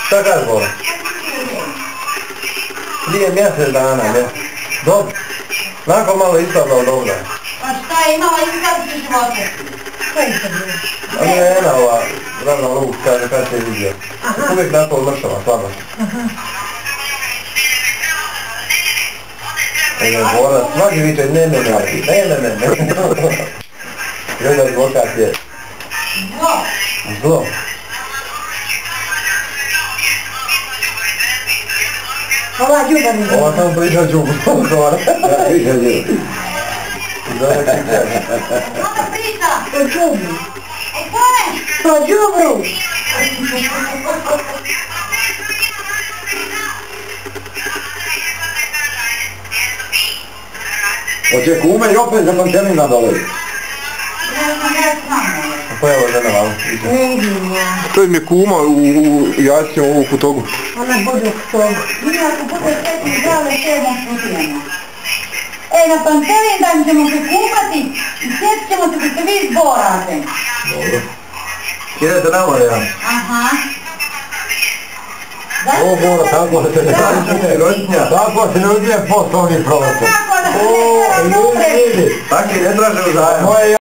Šta kaži Bora? Prije mjesec dana, ne? Dobro. Nakon malo ispravljao dobro. A šta je imala izgledati živote? Šta je izgledati? A nije jedna ova ravna luk, kaže kad se je vidio. Uvijek nakon mršava, slabo. Bora, svaki viče, ne. Gleda advokat je. Zlo. Zlo. Ova džuba mi. Ova samo priča džubu. Ja priča džubu. Ona priča. O džubu. O kome? O džubru. Hoće kume i opet za pančanina dole. Pa evo žena vam. Ne vidim ja. To im je kuma u jajcima ovu kutogu. Ona bude u togu. Mi ako bude sveti zdrave 7 putijama. Na pančevin dan ćemo se kupati i sjetit ćemo se da se vi zborate. Dobro. Idete na more, ja? Aha. O, Bora, tako se ne rođenja. Tako se ne uzme poslovni prostor. Tako da se ne treba Taki ne traže u zajem.